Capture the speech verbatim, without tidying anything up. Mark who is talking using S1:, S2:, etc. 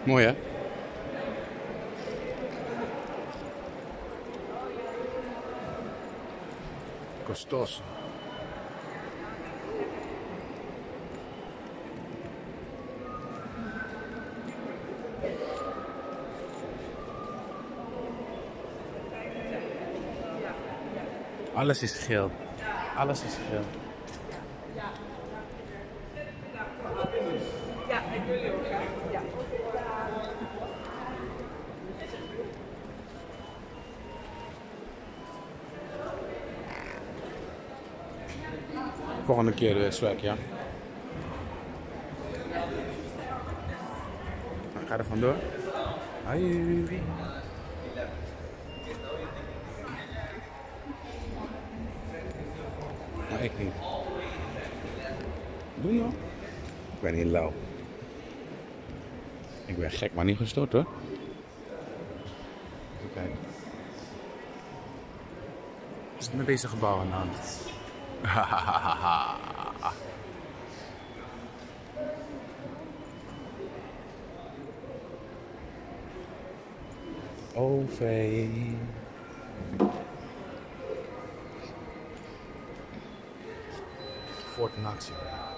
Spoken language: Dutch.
S1: Mooi hè? Costoso. Alles is geel. Alles is geel.
S2: Ja, ik wil je ook graag. Ja.
S1: Volgende keer de swag, ja. Nou, ga er vandoor. Hoi. Maar ik niet. Doe nou. Ik ben niet lauw. Ik ben gek, maar niet gestoord hoor. Even kijken. Wat is het met deze gebouwen aan de hand? O V. Fortnite.